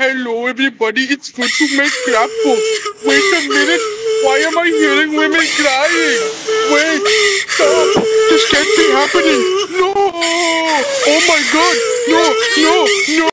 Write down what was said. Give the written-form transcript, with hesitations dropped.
Hello everybody, it's good to make crab post. Wait a minute, why am I hearing women crying? Wait, stop, this can't be happening. No, oh my god, no, no, no.